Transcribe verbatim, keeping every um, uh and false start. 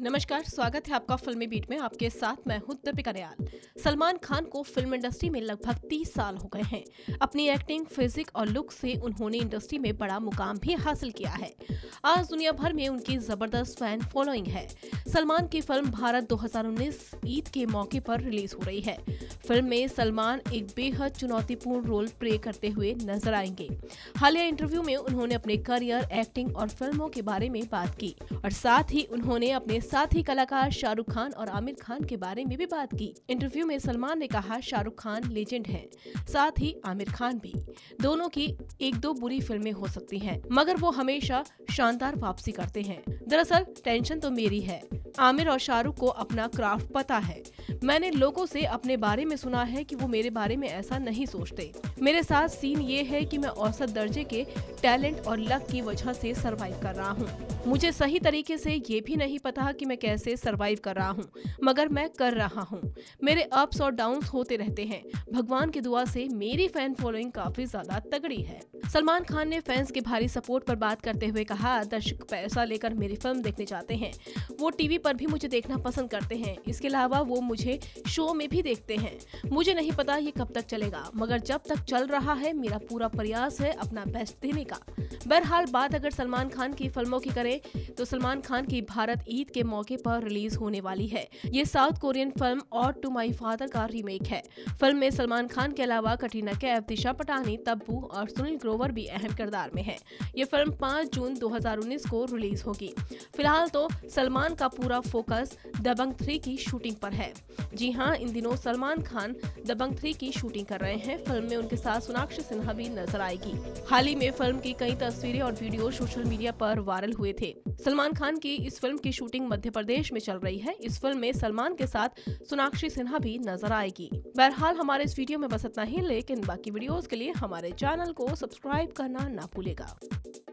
नमस्कार, स्वागत है आपका फिल्मी बीट में। आपके साथ मैं हूं दीपिका दयाल। सलमान खान को फिल्म इंडस्ट्री में लगभग तीस साल हो गए हैं। अपनी एक्टिंग, फिजिक और लुक से उन्होंने इंडस्ट्री में बड़ा मुकाम भी हासिल किया है। आज दुनिया भर में उनकी जबरदस्त फैन फॉलोइंग है। सलमान की फिल्म भारत दो हज़ार उन्नीस ईद के मौके पर रिलीज हो रही है। फिल्म में सलमान एक बेहद चुनौतीपूर्ण रोल प्ले करते हुए नजर आएंगे। हालिया इंटरव्यू में उन्होंने अपने करियर, एक्टिंग और फिल्मों के बारे में बात की और साथ ही उन्होंने अपने साथी कलाकार शाहरुख खान और आमिर खान के बारे में भी बात की। इंटरव्यू में सलमान ने कहा, शाहरुख खान लेजेंड हैं, साथ ही आमिर खान भी। दोनों की एक दो बुरी फिल्में हो सकती हैं, मगर वो हमेशा शानदार वापसी करते हैं। दरअसल टेंशन तो मेरी है। आमिर और शाहरुख को अपना क्राफ्ट पता है। मैंने लोगों से अपने बारे में सुना है कि वो मेरे बारे में ऐसा नहीं सोचते। मेरे साथ सीन ये है कि मैं औसत दर्जे के टैलेंट और लक की वजह से सरवाइव कर रहा हूँ। मुझे सही तरीके से ये भी नहीं पता कि मैं कैसे सरवाइव कर रहा हूँ, मगर मैं कर रहा हूँ। मेरे अप्स और डाउन्स होते रहते हैं। भगवान की दुआ से मेरी फैन फॉलोइंग काफी ज्यादा तगड़ी है। सलमान खान ने फैंस के भारी सपोर्ट पर बात करते हुए कहा, दर्शक पैसा लेकर मेरी फिल्म देखने जाते हैं। वो टीवी पर भी मुझे देखना पसंद करते हैं। इसके अलावा वो मुझे शो में भी देखते हैं। मुझे नहीं पता ये कब तक चलेगा, मगर जब तक चल रहा है मेरा पूरा प्रयास है अपना बेस्ट देने का। बहरहाल, बात अगर सलमान खान की फिल्मों की करें तो सलमान खान की भारत ईद के मौके पर रिलीज होने वाली है। ये south Korean film Ode to My Father का रीमेक है। फिल्म में सलमान खान के अलावा कटरीना कैफ, दिशा पटानी, तब्बू और सुनील ग्रोवर भी अहम किरदार में है। ये फिल्म पाँच जून दो हज़ार उन्नीस को रिलीज होगी। फिलहाल तो सलमान का पूरा फोकस दबंग थ्री की शूटिंग पर है। जी हाँ, इन दिनों सलमान खान दबंग थ्री की शूटिंग कर रहे हैं। फिल्म में उनके साथ सोनाक्षी सिन्हा भी नजर आएगी। हाल ही में फिल्म की कई तस्वीरें और वीडियो सोशल मीडिया पर वायरल हुए थे। सलमान खान की इस फिल्म की शूटिंग मध्य प्रदेश में चल रही है। इस फिल्म में सलमान के साथ सोनाक्षी सिन्हा भी नजर आएगी। बहरहाल, हमारे इस वीडियो में बस इतना ही, लेकिन बाकी वीडियोस के लिए हमारे चैनल को सब्सक्राइब करना ना भूलेगा।